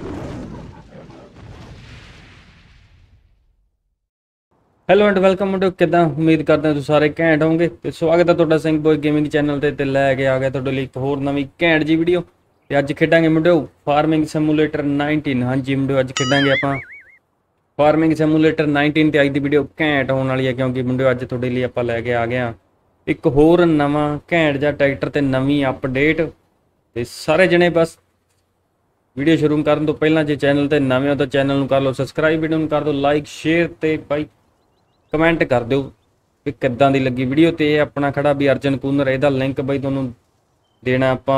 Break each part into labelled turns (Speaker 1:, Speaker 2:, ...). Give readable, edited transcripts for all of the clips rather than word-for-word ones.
Speaker 1: Hello and welcome ਮੁੰਡਿਓ, ਕਿੱਦਾਂ? ਉਮੀਦ ਕਰਦੇ ਹਾਂ ਤੁਸੀਂ ਸਾਰੇ ਘੈਂਟ ਹੋਵੋਗੇ ਤੇ ਸਵਾਗਤ ਹੈ ਤੁਹਾਡਾ ਸਿੰਘ ਬੋਏ ਗੇਮਿੰਗ ਚੈਨਲ ਤੇ ਲੈ ਕੇ ਆ ਗਿਆ ਤੁਹਾਡੇ ਲਈ ਇੱਕ ਹੋਰ ਨਵੀਂ ਘੈਂਟ ਜੀ ਵੀਡੀਓ। ਤੇ ਅੱਜ ਖੇਡਾਂਗੇ ਮੁੰਡਿਓ ਫਾਰਮਿੰਗ ਸਿਮੂਲੇਟਰ 19। ਹਾਂਜੀ ਮੁੰਡਿਓ, ਅੱਜ ਖੇਡਾਂਗੇ ਆਪਾਂ ਫਾਰਮਿੰਗ ਸਿਮੂਲੇਟਰ 19 ਤੇ ਅੱਜ ਦੀ ਵੀਡੀਓ ਘੈਂਟ ਹੋਣ ਵਾਲੀ ਹੈ, ਕਿਉਂਕਿ ਮੁੰਡਿਓ ਅੱਜ ਤੁਹਾਡੇ ਲਈ ਆਪਾਂ ਲੈ ਕੇ ਆ ਗਏ ਹਾਂ ਇੱਕ ਹੋਰ ਨਵਾਂ ਘੈਂਟ ਜਿਹਾ ਟਰੈਕਟਰ ਤੇ ਨਵੀਂ ਅਪਡੇਟ। ਤੇ ਸਾਰੇ ਜਣੇ ਬਸ ਵੀਡੀਓ ਸ਼ੁਰੂ ਕਰਨ ਤੋਂ ਪਹਿਲਾਂ ਜੇ ਚੈਨਲ ਤੇ ਨਵੇਂ ਹੋ ਤਾਂ ਚੈਨਲ ਨੂੰ ਕਰ ਲਓ ਸਬਸਕ੍ਰਾਈਬ, ਵੀਡੀਓ ਨੂੰ ਕਰ ਦਿਓ ਲਾਈਕ ਸ਼ੇਅਰ ਤੇ ਬਾਈ ਕਮੈਂਟ ਕਰ ਦਿਓ ਕਿ ਕਿੱਦਾਂ ਦੀ ਲੱਗੀ ਵੀਡੀਓ। ਤੇ ਇਹ ਆਪਣਾ ਖੜਾ ਵੀ ਅਰਜਨ ਕੂਨਰ, ਇਹਦਾ ਲਿੰਕ ਬਾਈ ਤੁਹਾਨੂੰ ਦੇਣਾ ਆਪਾਂ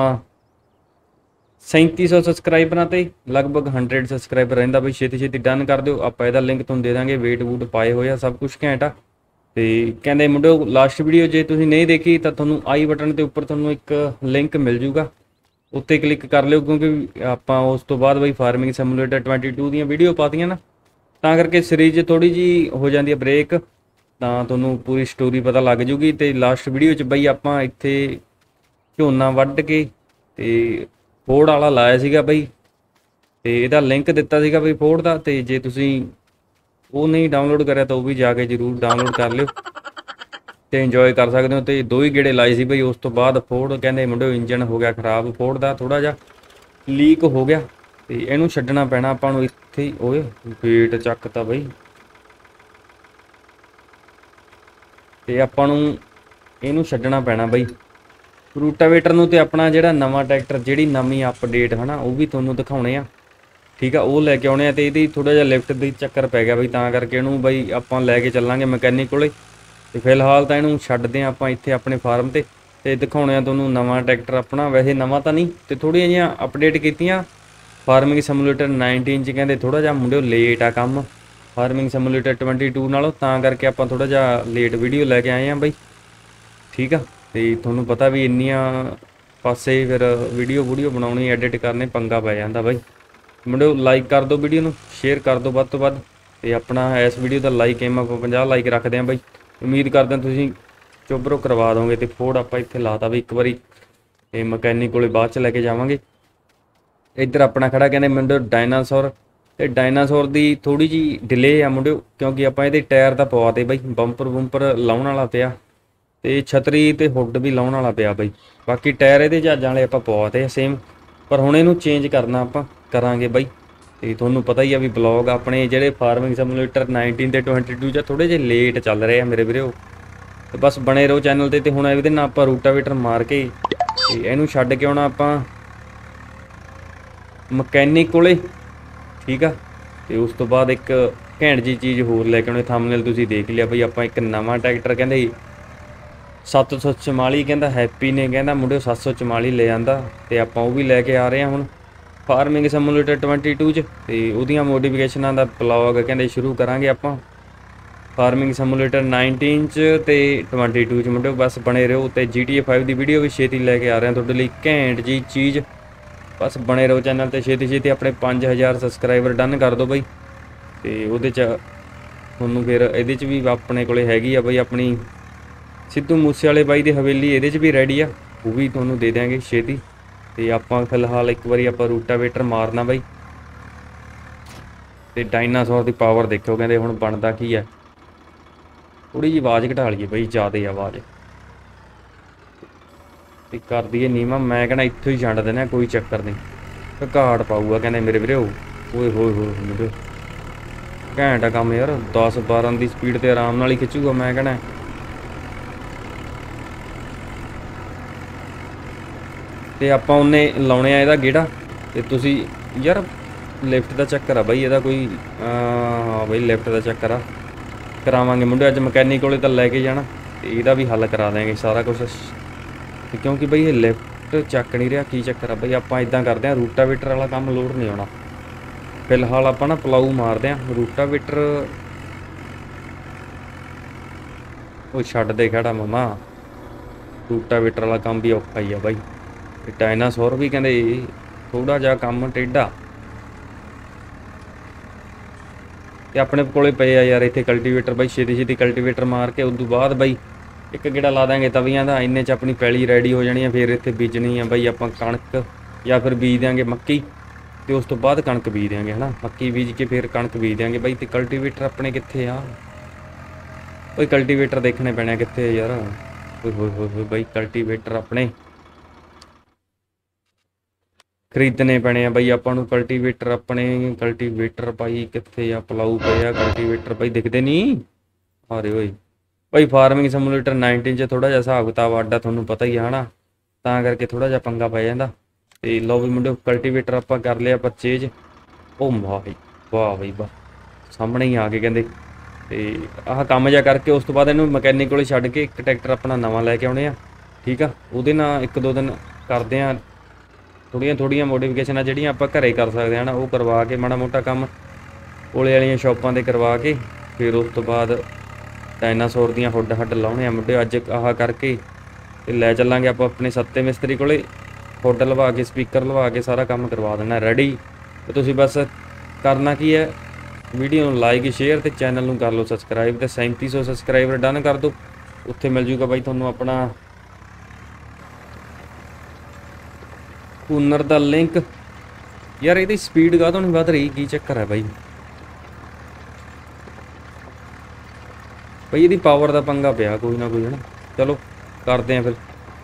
Speaker 1: 3700 ਸਬਸਕ੍ਰਾਈਬਰਾਂ ਤੇ ਲਗਭਗ 100 ਸਬਸਕ੍ਰਾਈਬਰ ਰਹਿੰਦਾ ਬਈ, ਛੇਤੀ ਛੇਤੀ ਡਨ ਕਰ ਦਿਓ। ਆਪਾਂ ਇਹਦਾ ਲਿੰਕ ਤੁਹਾਨੂੰ ਦੇ ਦਾਂਗੇ, ਵੇਟ ਵੂਟ ਪਾਏ ਹੋਏ ਆ, ਸਭ ਕੁਝ ਘੈਂਟ ਆ। ਤੇ ਕਹਿੰਦੇ ਮੁੰਡਿਓ ਲਾਸਟ ਵੀਡੀਓ ਜੇ ਤੁਸੀਂ ਨਹੀਂ ਦੇਖੀ ਤਾਂ ਤੁਹਾਨੂੰ ਆਈ ਬਟਨ ਦੇ ਉੱਪਰ ਤੁਹਾਨੂੰ ਇੱਕ ਲਿੰਕ ਮਿਲ ਜੂਗਾ, ਉੱਤੇ ਕਲਿੱਕ ਕਰ ਲਿਓ, ਕਿਉਂਕਿ ਆਪਾਂ ਉਸ ਤੋਂ ਬਾਅਦ ਬਈ ਫਾਰਮਿੰਗ ਸਿਮੂਲੇਟਰ 22 ਦੀਆਂ ਵੀਡੀਓ ਪਾਤੀਆਂ ਨਾ, ਤਾਂ ਕਰਕੇ ਸੀਰੀਜ਼ ਥੋੜੀ ਜੀ ਹੋ ਜਾਂਦੀ ਹੈ ਬ੍ਰੇਕ, ਤਾਂ ਤੁਹਾਨੂੰ ਪੂਰੀ ਸਟੋਰੀ ਪਤਾ ਲੱਗ ਜੂਗੀ। ਤੇ ਲਾਸਟ ਵੀਡੀਓ 'ਚ ਬਈ ਆਪਾਂ ਇੱਥੇ ਝੋਨਾ ਵੱਢ ਕੇ ਤੇ ਫੋੜ ਵਾਲਾ ਲਾਇਆ ਸੀਗਾ ਬਈ, ਤੇ ਇਹਦਾ ਲਿੰਕ ਦਿੱਤਾ ਸੀਗਾ ਬਈ ਫੋੜ ਦਾ। ਤੇ ਜੇ ਤੁਸੀਂ ਉਹ ਨਹੀਂ ਡਾਊਨਲੋਡ ਕਰਿਆ ਤਾਂ ਉਹ ਵੀ ਜਾ ਕੇ ਜ਼ਰੂਰ ਡਾਊਨਲੋਡ ਕਰ ਲਿਓ ਤੇ ਇੰਜੋਏ ਕਰ ਸਕਦੇ ਹੋ। ਤੇ 2 ਹੀ ਗੇੜੇ ਲਾਏ ਸੀ ਬਈ, ਉਸ ਤੋਂ ਬਾਅਦ ਫੋੜ ਕਹਿੰਦੇ ਮੁੰਡੇ ਇੰਜਨ ਹੋ ਗਿਆ ਖਰਾਬ, ਫੋੜ ਦਾ ਥੋੜਾ ਜਿਹਾ ਲੀਕ ਹੋ ਗਿਆ ਤੇ ਇਹਨੂੰ ਛੱਡਣਾ ਪੈਣਾ ਆਪਾਂ ਨੂੰ ਇੱਥੇ ਹੀ। ਓਏ ਵੇਟ ਚੱਕਤਾ ਬਈ, ਤੇ ਆਪਾਂ ਨੂੰ ਇਹਨੂੰ ਛੱਡਣਾ ਪੈਣਾ ਬਈ ਰੂਟਾਵੇਟਰ ਨੂੰ। ਤੇ ਆਪਣਾ ਜਿਹੜਾ ਨਵਾਂ ਟਰੈਕਟਰ, ਜਿਹੜੀ ਨਵੀਂ ਅਪਡੇਟ ਹਨਾ, ਉਹ ਵੀ ਤੁਹਾਨੂੰ ਦਿਖਾਉਣੇ ਆ, ਠੀਕ ਆ, ਉਹ ਲੈ ਕੇ ਆਉਣੇ ਆ। ਤੇ ਇਹਦੀ ਥੋੜਾ ਜਿਹਾ ਲਿਫਟ ਦੀ ਚੱਕਰ ਪੈ ਗਿਆ ਬਈ, ਤਾਂ ਕਰਕੇ ਇਹਨੂੰ ਬਈ ਆਪਾਂ ਲੈ ਕੇ ਚੱਲਾਂਗੇ ਮਕੈਨਿਕ ਕੋਲੇ। ਤੇ ਫਿਲਹਾਲ ਤਾਂ ਇਹਨੂੰ ਛੱਡਦੇ ਆ ਆਪਾਂ ਇੱਥੇ ਆਪਣੇ ਫਾਰਮ ਤੇ ਦਿਖਾਉਣੇ ਆ ਤੁਹਾਨੂੰ ਨਵਾਂ ਟਰੈਕਟਰ ਆਪਣਾ। ਵੈਸੇ ਨਵਾਂ ਤਾਂ ਨਹੀਂ, ਤੇ ਥੋੜ੍ਹੀਆਂ ਜਿਹੀਆਂ ਅਪਡੇਟ ਕੀਤੀਆਂ ਫਾਰਮਿੰਗ ਸਿਮੂਲੇਟਰ 19 'ਚ। ਕਹਿੰਦੇ ਥੋੜਾ ਜਿਹਾ ਮੁੰਡਿਓ ਲੇਟ ਆ ਕੰਮ ਫਾਰਮਿੰਗ ਸਿਮੂਲੇਟਰ 22 ਨਾਲੋਂ, ਤਾਂ ਕਰਕੇ ਆਪਾਂ ਥੋੜਾ ਜਿਹਾ ਲੇਟ ਵੀਡੀਓ ਲੈ ਕੇ ਆਏ ਆ ਬਈ, ਠੀਕ ਆ। ਤੇ ਤੁਹਾਨੂੰ ਪਤਾ ਵੀ ਇੰਨੀਆਂ ਪਾਸੇ ਫਿਰ ਵੀਡੀਓ ਬਣਾਉਣੀ, ਐਡਿਟ ਕਰਨੇ, ਪੰਗਾ ਪੈ ਜਾਂਦਾ ਬਾਈ। ਮੁੰਡਿਓ ਲਾਈਕ ਕਰ ਦਿਓ ਵੀਡੀਓ ਨੂੰ, ਸ਼ੇਅਰ ਕਰ ਦਿਓ ਵੱਧ ਤੋਂ ਵੱਧ। ਤੇ ਆਪਣਾ ਇਸ ਵੀਡੀਓ ਦਾ ਲਾਈਕ ਏਮ ਆਪਾਂ 50 ਲਾਈਕ ਰੱਖਦੇ ਹਾਂ ਬਾਈ, ਉਮੀਦ ਕਰਦੇ ਹਾਂ ਤੁਸੀਂ ਚੋਬਰੋ ਕਰਵਾ ਦੋਗੇ। ਤੇ ਫੋੜ ਆਪਾਂ ਇੱਥੇ ਲਾਤਾ ਵੀ ਇੱਕ ਵਾਰੀ, ਤੇ ਮਕੈਨਿਕ ਕੋਲੇ ਬਾਅਦ 'ਚ ਲੈ ਕੇ ਜਾਵਾਂਗੇ। ਇੱਧਰ ਆਪਣਾ ਖੜਾ ਕਹਿੰਦੇ ਮੁੰਡਿਓ ਡਾਇਨਾਸੌਰ, ਤੇ ਡਾਇਨਾਸੌਰ ਦੀ ਥੋੜੀ ਜੀ ਡਿਲੇ ਆ ਮੁੰਡਿਓ, ਕਿਉਂਕਿ ਆਪਾਂ ਇਹਦੇ ਟਾਇਰ ਤਾਂ ਪਵਾਤੇ ਬਾਈ, ਬੰਪਰ ਲਾਉਣ ਵਾਲਾ ਪਿਆ, ਤੇ ਛਤਰੀ ਤੇ ਹੁੱਡ ਵੀ ਲਾਉਣ ਵਾਲਾ ਪਿਆ ਬਾਈ। ਬਾਕੀ ਟਾਇਰ ਇਹਦੇ ਜਹਾਜ਼ਾਂ ਵਾਲੇ ਆਪਾਂ ਪਵਾਤੇ ਆ ਸੇਮ, ਪਰ ਹੁਣ ਇਹਨੂੰ ਚੇਂਜ ਕਰਨਾ ਆਪਾਂ ਕਰਾਂਗੇ ਬਾਈ। ਤੇ ਤੁਹਾਨੂੰ ਪਤਾ ਹੀ ਆ ਵੀ ਬਲੌਗ ਆਪਣੇ ਜਿਹੜੇ ਫਾਰਮਿੰਗ ਸਿਮੂਲੇਟਰ 19 ਤੇ 22 ਜਾਂ ਥੋੜੇ ਜਿਹੇ ਲੇਟ ਚੱਲ ਰਹੇ ਆ ਮੇਰੇ ਵੀਰੋ, ਤੇ ਬਸ ਬਣੇ ਰਹੋ ਚੈਨਲ ਤੇ। ਹੁਣ ਇਹਦੇ ਨਾਲ ਆਪਾਂ ਰੂਟਾਵੇਟਰ ਮਾਰ ਕੇ ਤੇ ਇਹਨੂੰ ਛੱਡ ਕੇ ਆਉਣਾ ਆਪਾਂ ਮਕੈਨਿਕ ਕੋਲੇ, ਠੀਕ ਆ। ਤੇ ਉਸ ਤੋਂ ਬਾਅਦ ਇੱਕ ਘੈਂਟ ਜੀ ਚੀਜ਼ ਹੋਰ ਲੈ ਕੇ ਆਉਣੇ, ਥੰਬਨੇਲ ਤੁਸੀਂ ਦੇਖ ਲਿਆ ਬਈ, ਆਪਾਂ ਇੱਕ ਨਵਾਂ ਟਰੈਕਟਰ ਕਹਿੰਦੇ 744 ਕਹਿੰਦਾ ਹੈਪੀ ਨੇ, ਕਹਿੰਦਾ ਮੁੰਡਿਓ 744 ਲੈ ਜਾਂਦਾ, ਤੇ ਆਪਾਂ ਉਹ ਵੀ ਲੈ ਕੇ ਆ ਰਹੇ ਹਾਂ ਹੁਣ ਫਾਰਮਿੰਗ ਸਿਮੂਲੇਟਰ 22 'ਚ। ਤੇ ਉਹਦੀਆਂ ਮੋਡੀਫਿਕੇਸ਼ਨਾਂ ਦਾ ਬਲੌਗ ਕਹਿੰਦੇ ਸ਼ੁਰੂ ਕਰਾਂਗੇ ਆਪਾਂ ਫਾਰਮਿੰਗ ਸਿਮੂਲੇਟਰ 19 'ਚ ਤੇ 22 'ਚ ਮੁੰਡਿਓ, ਬਸ ਬਣੇ ਰਹੋ। ਤੇ GTA 5 ਦੀ ਵੀਡੀਓ ਵੀ ਛੇਤੀ ਲੈ ਕੇ ਆ ਰਹੇ ਹਾਂ ਤੁਹਾਡੇ ਲਈ ਘੈਂਟ ਜੀ ਚੀਜ਼, ਬਸ ਬਣੇ ਰਹੋ ਚੈਨਲ ਤੇ। ਛੇਤੀ ਆਪਣੇ 5000 ਸਬਸਕ੍ਰਾਈਬਰ ਡਨ ਕਰ ਦਿਓ ਬਈ। ਤੇ ਉਹਦੇ 'ਚ ਤੁਹਾਨੂੰ ਫਿਰ ਇਹਦੇ 'ਚ ਵੀ ਆਪਣੇ ਕੋਲੇ ਹੈਗੀ ਆ ਬਈ ਆਪਣੀ ਸਿੱਧੂ ਮੂਸੇ ਵਾਲੇ ਬਾਈ ਦੀ ਹਵੇਲੀ, ਇਹਦੇ 'ਚ ਵੀ ਰੈਡੀ ਆ, ਉਹ ਵੀ ਤੁਹਾਨੂੰ ਦੇ ਦਿਆਂਗੇ ਛੇਤੀ। ਤੇ ਆਪਾਂ ਫਿਲਹਾਲ ਇੱਕ ਵਾਰੀ ਆਪਾਂ ਰੂਟਾਵੇਟਰ ਮਾਰਨਾ ਬਾਈ। ਤੇ ਡਾਇਨਾਸੌਰ ਦੀ ਪਾਵਰ ਦੇਖਿਓ, ਕਹਿੰਦੇ ਹੁਣ ਬਣਦਾ ਕੀ ਹੈ। ਥੋੜੀ ਜਿਹੀ ਆਵਾਜ਼ ਘਟਾ ਲਈਏ ਬਈ, ਜ਼ਿਆਦਾ ਆਵਾਜ਼ ਤੇ ਕਰ ਦਈਏ ਨੀਵਾਂ। ਮੈਂ ਕਹਿੰਦਾ ਇੱਥੋਂ ਹੀ ਛੱਡ ਦੇਣਾ, ਕੋਈ ਚੱਕਰ ਨਹੀਂ, ਘਾਟ ਪਾਊਗਾ ਕਹਿੰਦੇ ਮੇਰੇ ਵੀਰੇ। ਓਏ ਹੋਏ ਮੇਰੇ ਘੈਂਟ ਆ ਕੰਮ ਯਾਰ, 10-12 ਦੀ ਸਪੀਡ ਤੇ ਆਰਾਮ ਨਾਲ ਹੀ ਖਿੱਚੂਗਾ ਮੈਂ ਕਹਿੰਦਾ। ਤੇ ਆਪਾਂ ਉਹਨੇ ਲਾਉਣੇ ਆ ਇਹਦਾ ਗੇੜਾ। ਤੇ ਤੁਸੀਂ ਯਾਰ ਲਿਫਟ ਦਾ ਚੱਕਰ ਆ ਬਾਈ ਇਹਦਾ, ਕੋਈ ਹਾਂ ਬਾਈ ਲਿਫਟ ਦਾ ਚੱਕਰ ਆ, ਕਰਾਵਾਂਗੇ ਮੁੰਡੇ ਅੱਜ ਮਕੈਨਿਕ ਕੋਲੇ ਤਾਂ ਲੈ ਕੇ ਜਾਣਾ, ਤੇ ਇਹਦਾ ਵੀ ਹੱਲ ਕਰਾ ਦਿਆਂਗੇ ਸਾਰਾ ਕੁਛ। ਕਿਉਂਕਿ ਬਈ ਇਹ ਲਿਫਟ ਚੱਕ ਨਹੀਂ ਰਿਹਾ, ਕੀ ਚੱਕਰ ਆ ਬਈ। ਆਪਾਂ ਇਦਾਂ ਕਰਦੇ ਹਾਂ, ਰੂਟਾਵੇਟਰ ਵਾਲਾ ਕੰਮ ਲੋਡ ਨਹੀਂ ਆਉਣਾ ਫਿਲਹਾਲ, ਆਪਾਂ ਨਾ ਪਲਾਊ ਮਾਰਦੇ ਹਾਂ। ਰੂਟਾਵੇਟਰ ਉਹ ਛੱਡ ਦੇ ਖੜਾ ਮਮਾ, ਰੂਟਾਵੇਟਰ ਵਾਲਾ ਕੰਮ ਵੀ ਔਖਾ ਹੀ ਆ ਬਾਈ। ਡਾਇਨਾਸੌਰ ਵੀ ਕਹਿੰਦੇ ਥੋੜਾ ਜਿਹਾ ਕੰਮ ਟੇਢਾ, ਤੇ ਆਪਣੇ ਕੋਲੇ ਪਏ ਆ ਯਾਰ ਇੱਥੇ ਕਲਟੀਵੇਟਰ ਬਾਈ। ਛੇਤੀ ਕਲਟੀਵੇਟਰ ਮਾਰ ਕੇ ਉਦੋਂ ਬਾਅਦ ਬਾਈ ਇੱਕ ਗੇੜਾ ਲਾ ਦਾਂਗੇ ਤਵੀਆਂ ਦਾ, ਇੰਨੇ 'ਚ ਆਪਣੀ ਪੈਲੀ ਰੈਡੀ ਹੋ ਜਾਣੀ ਆ। ਫਿਰ ਇੱਥੇ ਬੀਜਣੀ ਆ ਬਾਈ ਆਪਾਂ ਕਣਕ, ਜਾਂ ਫਿਰ ਬੀਜ ਦਿਆਂਗੇ ਮੱਕੀ। ਤੇ ਉਸ ਤੋਂ ਬਾਅਦ ਕਣਕ ਬੀਜ ਦਿਆਂਗੇ ਹਨਾ। ਮੱਕੀ ਬੀਜ ਕੇ ਫਿਰ ਕਣਕ ਬੀਜ ਦਿਆਂਗੇ ਬਾਈ। ਤੇ ਕਲਟੀਵੇਟਰ ਆਪਣੇ ਕਿੱਥੇ ਆ ਬਈ? ਕਲਟੀਵੇਟਰ ਦੇਖਣੇ ਪੈਣੇ ਕਿੱਥੇ ਯਾਰ। ਓਏ ਹੋਏ ਹੋਏ ਹੋਏ ਬਾਈ, ਕਲਟੀਵੇਟਰ ਆਪਣੇ ਖਰੀਦਣੇ ਪੈਣੇ ਆ ਬਾਈ ਆਪਾਂ ਨੂੰ। ਕਲਟੀਵੇਟਰ ਆਪਣੇ, ਕਲਟੀਵੇਟਰ ਬਾਈ ਕਿੱਥੇ ਆ? ਪਲਾਊ ਪਏ ਆ ਕਲਟੀਵੇਟਰ ਬਾਈ, ਦਿਖਦੇ ਨਹੀਂ। ਅਰੇ ਓਏ ਬਾਈ, ਫਾਰਮਿੰਗ ਸਿਮੂਲੇਟਰ 19 'ਚ ਥੋੜ੍ਹਾ ਜਿਹਾ ਹਿਸਾਬ ਕਿਤਾਬ ਆਡਾ ਤੁਹਾਨੂੰ ਪਤਾ ਹੀ ਆ ਹਨਾ, ਤਾਂ ਕਰਕੇ ਥੋੜ੍ਹਾ ਜਿਹਾ ਪੰਗਾ ਪੈ ਜਾਂਦਾ। ਤੇ ਲਓ ਵੀ ਮੁੰਡੇ, ਕਲਟੀਵੇਟਰ ਆਪਾਂ ਕਰ ਲਿਆ ਪਰਚੇਜ। ਉਹ ਵਾਹ ਵਾਹ ਬਈ ਵਾਹ, ਸਾਹਮਣੇ ਹੀ ਆ ਕੇ ਕਹਿੰਦੇ। ਤੇ ਆਹ ਕੰਮ ਜਿਹਾ ਕਰਕੇ ਉਸ ਤੋਂ ਬਾਅਦ ਇਹਨੂੰ ਮਕੈਨਿਕ ਕੋਲ ਛੱਡ ਕੇ ਇੱਕ ਟਰੈਕਟਰ ਆਪਣਾ ਨਵਾਂ ਲੈ ਕੇ ਆਉਣੇ ਆ। ਠੀਕ ਆ, ਉਹਦੇ ਨਾਲ 1-2 ਦਿਨ ਕਰਦੇ ਆ ਥੋੜ੍ਹੀਆਂ ਮੋਡੀਫਿਕੇਸ਼ਨਾਂ ਜਿਹੜੀਆਂ ਆਪਾਂ ਘਰੇ ਕਰ ਸਕਦੇ ਹਾਂ ਨਾ, ਉਹ ਕਰਵਾ ਕੇ ਮਾੜਾ ਮੋਟਾ ਕੰਮ ਕੋਲੇ ਵਾਲੀਆਂ ਸ਼ਾਪਾਂ 'ਤੇ ਕਰਵਾ ਕੇ ਫਿਰ ਉਸ ਤੋਂ ਬਾਅਦ ਡਾਇਨਾਸੌਰ ਦੀਆਂ ਹੁੱਡ ਲਾਉਣੇ ਆ ਮੁੰਡੇ ਅੱਜ ਆਹ ਕਰਕੇ। ਤੇ ਲੈ ਚੱਲਾਂਗੇ ਆਪਾਂ ਆਪਣੇ ਸੱਤੇ ਮਿਸਤਰੀ ਕੋਲੇ, ਹੁੱਡ ਲਵਾ ਕੇ ਸਪੀਕਰ ਲਵਾ ਕੇ ਸਾਰਾ ਕੰਮ ਕਰਵਾ ਦੇਣਾ ਰੈਡੀ। ਤੇ ਤੁਸੀਂ ਬਸ ਕਰਨਾ ਕੀ ਹੈ, ਵੀਡੀਓ ਨੂੰ ਲਾਈਕ ਸ਼ੇਅਰ ਤੇ ਚੈਨਲ ਨੂੰ ਕਰ ਲਓ ਸਬਸਕ੍ਰਾਈਬ। ਤੇ 3700 ਸਬਸਕ੍ਰਾਈਬਰ ਡਨ ਕਰ ਦਿਓ, ਉੱਥੇ ਮਿਲ ਜੂਗਾ ਬਾਈ ਤੁਹਾਨੂੰ ਆਪਣਾ ਕੂਨਰ ਦਾ ਲਿੰਕ। ਯਾਰ ਇਹਦੀ ਸਪੀਡ ਕਾਹਤੋਂ ਨਹੀਂ ਵੱਧ ਰਹੀ, ਕੀ ਚੱਕਰ ਹੈ ਬਾਈ? ਬਈ ਇਹਦੀ ਪਾਵਰ ਦਾ ਪੰਗਾ ਪਿਆ ਕੋਈ ਨਾ ਕੋਈ ਹੈ ਨਾ। ਚਲੋ ਕਰਦੇ ਆ ਫਿਰ।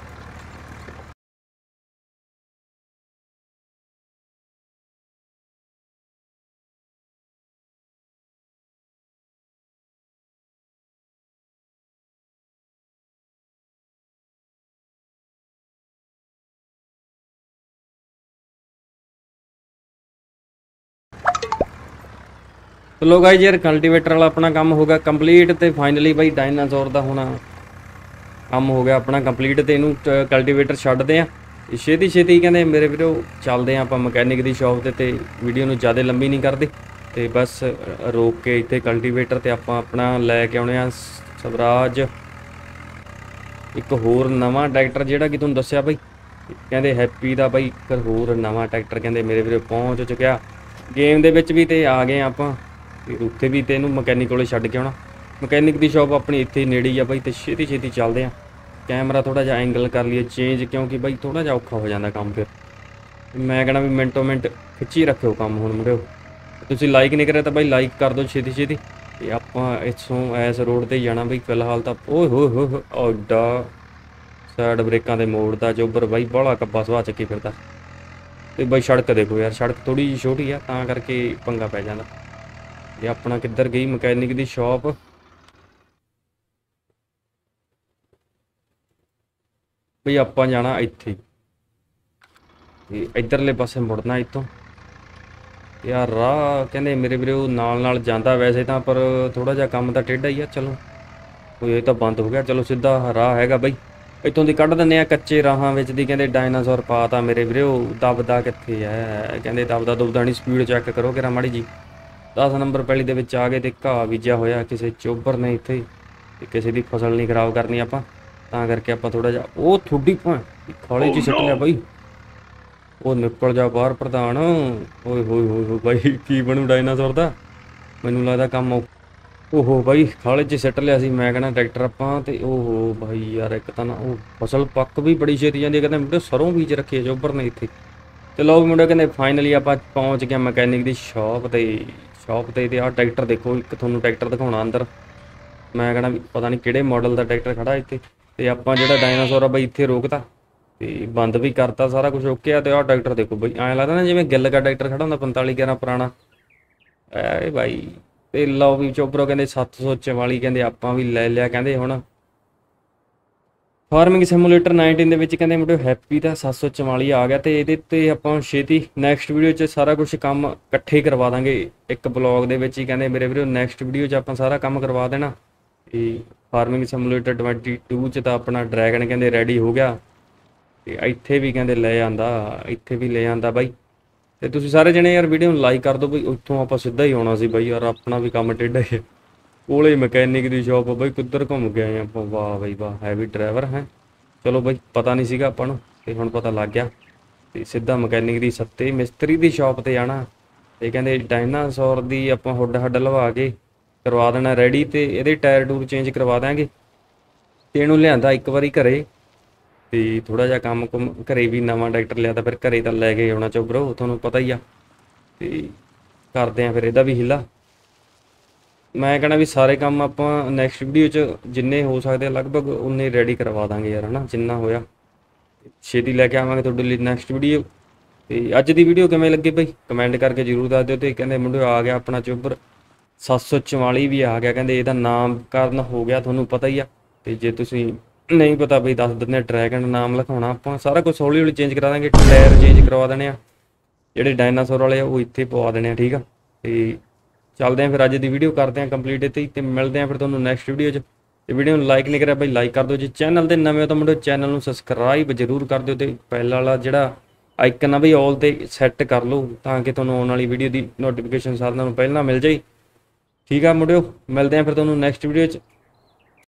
Speaker 1: ਚਲੋ ਗਾਇਜ਼ ਯਾਰ, ਕਲਟੀਵੇਟਰ ਵਾਲਾ ਆਪਣਾ ਕੰਮ ਹੋ ਗਿਆ ਕੰਪਲੀਟ। ਤੇ ਫਾਈਨਲੀ ਬਾਈ ਡਾਇਨਾਸੌਰ ਦਾ ਹੁਣ ਕੰਮ ਹੋ ਗਿਆ ਆਪਣਾ ਕੰਪਲੀਟ। ਤੇ ਇਹਨੂੰ ਕਲਟੀਵੇਟਰ ਛੱਡਦੇ ਆ ਛੇਤੀ ਕਹਿੰਦੇ ਮੇਰੇ ਵੀਰੋ। ਚੱਲਦੇ ਆ ਆਪਾਂ ਮਕੈਨਿਕ ਦੀ ਸ਼ਾਪ 'ਤੇ। ਤੇ ਵੀਡੀਓ ਨੂੰ ਜ਼ਿਆਦਾ ਲੰਬੀ ਨਹੀਂ ਕਰਦੇ, ਤੇ ਬਸ ਰੋਕ ਕੇ ਇੱਥੇ ਕਲਟੀਵੇਟਰ ਤੇ ਆਪਾਂ ਆਪਣਾ ਲੈ ਕੇ ਆਉਣੇ ਆ ਸਵਰਾਜ। ਇੱਕ ਹੋਰ ਨਵਾਂ ਟਰੈਕਟਰ ਜਿਹੜਾ ਕਿ ਤੁਹਾਨੂੰ ਦੱਸਿਆ ਬਾਈ, ਕਹਿੰਦੇ ਹੈਪੀ ਦਾ ਬਾਈ। ਇੱਕ ਹੋਰ ਨਵਾਂ ਟਰੈਕਟਰ ਕਹਿੰਦੇ ਮੇਰੇ ਵੀਰੋ ਪਹੁੰਚ ਚੁੱਕਿਆ ਗੇਮ ਦੇ ਵਿੱਚ ਵੀ। ਤੇ ਆ ਗਏ ਆਪਾਂ ਤੇ ਉੱਥੇ ਵੀ, ਤੇ ਇਹਨੂੰ ਮਕੈਨਿਕ ਕੋਲੇ ਛੱਡ ਕੇ ਆਉਣਾ। ਮਕੈਨਿਕ ਦੀ ਸ਼ਾਪ ਆਪਣੀ ਇੱਥੇ ਹੀ ਨੇੜੇ ਹੀ ਆ ਬਾਈ। ਤੇ ਛੇਤੀ ਚੱਲਦੇ ਆ। ਕੈਮਰਾ ਥੋੜ੍ਹਾ ਜਿਹਾ ਐਂਗਲ ਕਰ ਲਈਏ ਚੇਂਜ, ਕਿਉਂਕਿ ਬਾਈ ਥੋੜ੍ਹਾ ਜਿਹਾ ਔਖਾ ਹੋ ਜਾਂਦਾ ਕੰਮ ਫਿਰ। ਮੈਂ ਕਹਿਣਾ ਵੀ ਮਿੰਟੋ ਮਿੰਟ ਖਿੱਚੀ ਰੱਖਿਓ ਕੰਮ ਹੁਣ ਮੁੰਡਿਓ। ਤੁਸੀਂ ਲਾਈਕ ਨਹੀਂ ਕਰਿਆ ਤਾਂ ਬਾਈ ਲਾਈਕ ਕਰ ਦਿਓ ਛੇਤੀ। ਤੇ ਆਪਾਂ ਇੱਥੋਂ ਐਸ ਰੋਡ 'ਤੇ ਜਾਣਾ ਬਾਈ ਫਿਲਹਾਲ ਤਾਂ। ਓਏ ਹੋਏ ਓਡਾ ਸਾਈਡ ਬ੍ਰੇਕਾਂ ਦੇ ਮੋੜ ਦਾ ਜੋਬਰ ਬਾਈ, ਬਾਹਲਾ ਕੱਬਾ ਸੁਆਹ ਚੱਕੀ ਫਿਰਦਾ। ਤੇ ਬਾਈ ਸੜਕ ਦੇਖੋ ਯਾਰ, ਸੜਕ ਥੋੜ੍ਹੀ ਜਿਹੀ ਛੋਟੀ ਆ ਤਾਂ ਕਰਕੇ ਪੰਗਾ ਪੈ ਜਾਂਦਾ। ਇਹ ਆਪਣਾ ਕਿੱਧਰ ਗਈ ਮਕੈਨਿਕ ਦੀ ਸ਼ਾਪ? ਬਈ ਆਪਾਂ ਜਾਣਾ ਇੱਥੇ, ਤੇ ਇੱਧਰਲੇ ਪਾਸੇ ਮੁੜਨਾ ਇੱਥੋਂ। ਯਾਰ ਰਾਹ ਕਹਿੰਦੇ ਮੇਰੇ ਵੀਰੇ ਉਹ ਨਾਲ ਜਾਂਦਾ ਵੈਸੇ ਤਾਂ, ਪਰ ਥੋੜ੍ਹਾ ਜਿਹਾ ਕੰਮ ਤਾਂ ਟੇਢਾ ਹੀ ਆ। ਚਲੋ ਕੋਈ ਇਹ ਤਾਂ ਬੰਦ ਹੋ ਗਿਆ। ਚਲੋ ਸਿੱਧਾ ਰਾਹ ਹੈਗਾ ਬਾਈ, ਇੱਥੋਂ ਦੀ ਕੱਢ ਦਿੰਦੇ ਆ ਕੱਚੇ ਰਾਹਾਂ ਵਿੱਚ ਦੀ। ਕਹਿੰਦੇ ਡਾਇਨਾਸੌਰ ਪਾ ਤਾ ਮੇਰੇ ਵੀਰੇ। ਉਹ ਦਬਦਾ ਕਿੱਥੇ ਹੈ? ਕਹਿੰਦੇ ਦਬਦਾ ਨਹੀਂ। ਸਪੀਡ ਚੈੱਕ ਕਰੋ ਕਿਰਾ ਮਾੜੀ ਜੀ। 10 ਨੰਬਰ ਪੈਲੀ ਦੇ ਵਿੱਚ ਆ ਗਏ ਤੇ ਘਾਹ ਬੀਜਿਆ ਹੋਇਆ ਕਿਸੇ ਚੋਬਰ ਨੇ ਇੱਥੇ। ਤੇ ਕਿਸੇ ਦੀ ਫਸਲ ਨਹੀਂ ਖਰਾਬ ਕਰਨੀ ਆਪਾਂ, ਤਾਂ ਕਰਕੇ ਆਪਾਂ ਥੋੜ੍ਹਾ ਜਿਹਾ ਉਹ ਥੋੜੀ ਖਾਲੇ 'ਚ ਸਿੱਟ ਲਿਆ ਬਾਈ। ਉਹ ਨਿਕਲ ਜਾ ਬਾਹਰ ਪ੍ਰਧਾਨ। ਓਏ ਹੋਏ ਬਾਈ, ਕੀ ਬਣੂ ਡਾਇਨਾਸੌਰ ਦਾ? ਮੈਨੂੰ ਲੱਗਦਾ ਕੰਮ ਓਹੋ ਬਾਈ, ਖਾਲੇ 'ਚ ਸਿੱਟ ਲਿਆ ਸੀ ਮੈਂ ਕਹਿੰਦਾ ਟਰੈਕਟਰ ਆਪਾਂ। ਤੇ ਓਹੋ ਬਾਈ ਯਾਰ, ਇੱਕ ਤਾਂ ਨਾ ਉਹ ਫਸਲ ਪੱਕ ਵੀ ਬੜੀ ਛੇਤੀ ਜਾਂਦੀ ਹੈ। ਕਹਿੰਦੇ ਮੁੰਡੇ ਸਰੋਂ ਬੀਜ ਰੱਖੀ ਹੈ ਚੋਬਰ ਨੇ ਇੱਥੇ। ਤੇ ਲਓ ਮੁੰਡੇ ਕਹਿੰਦੇ ਫਾਈਨਲੀ ਆਪਾਂ ਪਹੁੰਚ ਗਏ ਮਕੈਨਿਕ ਦੀ ਸ਼ਾਪ 'ਤੇ। ਤੇ ਆਹ ਟਰੈਕਟਰ ਦੇਖੋ, ਇੱਕ ਤੁਹਾਨੂੰ ਟਰੈਕਟਰ ਦਿਖਾਉਣਾ ਅੰਦਰ। ਮੈਂ ਕਹਿੰਦਾ ਵੀ ਪਤਾ ਨਹੀਂ ਕਿਹੜੇ ਮਾਡਲ ਦਾ ਟਰੈਕਟਰ ਖੜਾ ਇੱਥੇ। ਤੇ ਆਪਾਂ ਜਿਹੜਾ ਡਾਇਨਾਸੌਰ ਆ ਬਾਈ ਇੱਥੇ ਰੋਕਤਾ ਤੇ ਬੰਦ ਵੀ ਕਰਤਾ, ਸਾਰਾ ਕੁਝ ਓਕੇ ਆ। ਤੇ ਆਹ ਟਰੈਕਟਰ ਦੇਖੋ ਬਾਈ, ਐਂ ਲੱਗਦਾ ਨਾ ਜਿਵੇਂ ਗਿੱਲ ਦਾ ਟਰੈਕਟਰ ਖੜਾ ਹੁੰਦਾ 4511 ਪੁਰਾਣਾ ਐ ਬਾਈ। ਤੇ ਲਓ ਵੀ ਚੋਬਰੋ ਕਹਿੰਦੇ 744 ਕਹਿੰਦੇ ਆਪਾਂ ਵੀ ਲੈ ਲਿਆ। ਕਹਿੰਦੇ ਹੁਣ ਫਾਰਮਿੰਗ ਸਿਮੂਲੇਟਰ 19 ਦੇ ਵਿੱਚ ਕਹਿੰਦੇ ਮੁੰਡੇ ਹੈਪੀ ਦਾ 744 ਆ ਗਿਆ। ਤੇ ਇਹਦੇ ਤੇ ਆਪਾਂ ਛੇਤੀ ਨੈਕਸਟ ਵੀਡੀਓ 'ਚ ਸਾਰਾ ਕੁਝ ਕੰਮ ਇਕੱਠੇ ਕਰਵਾ ਦਾਂਗੇ ਇੱਕ ਬਲੌਗ ਦੇ ਵਿੱਚ ਹੀ। ਕਹਿੰਦੇ ਮੇਰੇ ਵੀਡੀਓ ਨੈਕਸਟ ਵੀਡੀਓ 'ਚ ਆਪਾਂ ਸਾਰਾ ਕੰਮ ਕਰਵਾ ਦੇਣਾ। ਤੇ ਫਾਰਮਿੰਗ ਸਿਮੂਲੇਟਰ 22 'ਚ ਤਾਂ ਆਪਣਾ ਡਰੈਗਨ ਕਹਿੰਦੇ ਰੈਡੀ ਹੋ ਗਿਆ। ਤੇ ਇੱਥੇ ਵੀ ਕਹਿੰਦੇ ਲੈ ਆਂਦਾ ਬਾਈ। ਤੇ ਤੁਸੀਂ ਸਾਰੇ ਜਣੇ ਯਾਰ ਵੀਡੀਓ ਨੂੰ ਲਾਈਕ ਕਰ ਦਿਓ ਬਈ। ਉੱਥੋਂ ਆਪਾਂ ਸਿੱਧਾ ਹੀ ਆਉਣਾ ਸੀ ਬਾਈ ਯਾਰ, ਆਪਣਾ ਵੀ ਕੰਮ ਟੇਢਾ ਹੀ ਕੋਲੇ ਮਕੈਨਿਕ ਦੀ ਸ਼ਾਪ ਬਾਈ। ਕਿੱਧਰ ਘੁੰਮ ਕੇ ਆਏ ਆਪਾਂ? ਵਾਹ ਬਾਈ ਵਾਹ, ਹੈਵੀ ਡਰਾਈਵਰ ਹੈ। ਚਲੋ ਬਾਈ, ਪਤਾ ਨਹੀਂ ਸੀਗਾ ਆਪਾਂ ਨੂੰ, ਤੇ ਹੁਣ ਪਤਾ ਲੱਗ ਗਿਆ। ਤੇ ਸਿੱਧਾ ਮਕੈਨਿਕ ਦੀ ਸੱਤੇ ਮਿਸਤਰੀ ਦੀ ਸ਼ਾਪ 'ਤੇ ਜਾਣਾ। ਤੇ ਕਹਿੰਦੇ ਡਾਇਨਾਸੌਰ ਦੀ ਆਪਾਂ ਹੁੱਡ ਲਵਾ ਕੇ ਕਰਵਾ ਦੇਣਾ ਰੈਡੀ। ਤੇ ਇਹਦੇ ਟਾਇਰ ਟੂਰ ਚੇਂਜ ਕਰਵਾ ਦਾਂਗੇ। ਤੇ ਇਹਨੂੰ ਲਿਆਂਦਾ ਇੱਕ ਵਾਰੀ ਘਰੇ, ਤੇ ਥੋੜ੍ਹਾ ਜਿਹਾ ਕੰਮ ਘਰੇ ਵੀ ਨਵਾਂ ਟਰੈਕਟਰ ਲਿਆ ਤਾਂ ਫਿਰ ਘਰੇ ਤਾਂ ਲੈ ਕੇ ਆਉਣਾ ਚੋਬਰੋ, ਤੁਹਾਨੂੰ ਪਤਾ ਹੀ ਆ। ਤੇ ਕਰਦੇ ਆਂ ਫਿਰ ਇਹਦਾ ਵੀ ਹੀਲਾ। ਮੈਂ ਕਹਿਣਾ ਵੀ ਸਾਰੇ ਕੰਮ ਆਪਾਂ ਨੈਕਸਟ ਵੀਡੀਓ 'ਚ ਜਿੰਨੇ ਹੋ ਸਕਦੇ ਆ ਲਗਭਗ ਉਨੇ ਰੈਡੀ ਕਰਵਾ ਦਾਂਗੇ ਯਾਰ, ਹਨਾ ਜਿੰਨਾ ਹੋਇਆ ਛੇਤੀ ਲੈ ਕੇ ਆਵਾਂਗੇ ਤੁਹਾਡੇ ਲਈ ਨੈਕਸਟ ਵੀਡੀਓ। ਤੇ ਅੱਜ ਦੀ ਵੀਡੀਓ ਕਿਵੇਂ ਲੱਗੀ ਬਈ ਕਮੈਂਟ ਕਰਕੇ ਜ਼ਰੂਰ ਦੱਸ ਦਿਓ। ਤੇ ਕਹਿੰਦੇ ਮੁੰਡੇ ਆ ਗਿਆ ਆਪਣਾ ਚੋਬਰ 744 ਵੀ ਆ ਗਿਆ, ਕਹਿੰਦੇ ਇਹਦਾ ਨਾਮਕਰਨ ਹੋ ਗਿਆ, ਤੁਹਾਨੂੰ ਪਤਾ ਹੀ ਆ। ਤੇ ਜੇ ਤੁਸੀਂ ਨਹੀਂ ਪਤਾ ਬਈ ਦੱਸ ਦਿੰਦੇ, ਡਰੈਗਨ ਨਾਮ ਲਿਖਾਉਣਾ ਆਪਾਂ, ਸਾਰਾ ਕੁਝ ਹੌਲੀ ਹੌਲੀ ਚੇਂਜ ਕਰਾ ਦਾਂਗੇ। ਟਾਇਰ ਚੇਂਜ ਕਰਵਾ ਦੇਣੇ ਆ, ਜਿਹੜੇ ਡਾਇਨਾਸੌਰ ਵਾਲੇ ਆ ਉਹ ਇੱਥੇ ਪਵਾ ਦੇਣੇ ਆ, ਠੀਕ ਆ। ਤੇ ਚੱਲਦੇ ਆਂ ਫਿਰ, ਅੱਜ ਦੀ ਵੀਡੀਓ ਕਰਦੇ ਆਂ ਕੰਪਲੀਟ ਇੱਥੇ ਹੀ, ਤੇ ਮਿਲਦੇ ਆਂ ਫਿਰ ਤੁਹਾਨੂੰ ਨੈਕਸਟ ਵੀਡੀਓ 'ਚ। ਤੇ ਵੀਡੀਓ ਨੂੰ ਲਾਈਕ ਨਹੀਂ ਕਰਿਆ ਬਈ ਲਾਈਕ ਕਰ ਦਿਓ, ਜੇ ਚੈਨਲ ਦੇ ਨਵੇਂ ਹੋ ਤਾਂ ਮੁੰਡੇ ਚੈਨਲ ਨੂੰ ਸਬਸਕ੍ਰਾਈਬ ਜ਼ਰੂਰ ਕਰ ਦਿਓ, ਤੇ ਪਹਿਲਾਂ ਵਾਲਾ ਜਿਹੜਾ ਆਈਕਨ ਆ ਬਈ ਆਲ ਤੇ ਸੈੱਟ ਕਰ ਲਓ ਤਾਂ ਕਿ ਤੁਹਾਨੂੰ ਆਉਣ ਵਾਲੀ ਵੀਡੀਓ ਦੀ ਨੋਟੀਫਿਕੇਸ਼ਨ ਸਾਰਿਆਂ ਨੂੰ ਪਹਿਲਾਂ ਮਿਲ ਜਾਏ, ਠੀਕ ਆ ਮੁੰਡਿਓ। ਮਿਲਦੇ ਆਂ ਫਿਰ ਤੁਹਾਨੂੰ ਨੈਕਸਟ ਵੀਡੀਓ 'ਚ।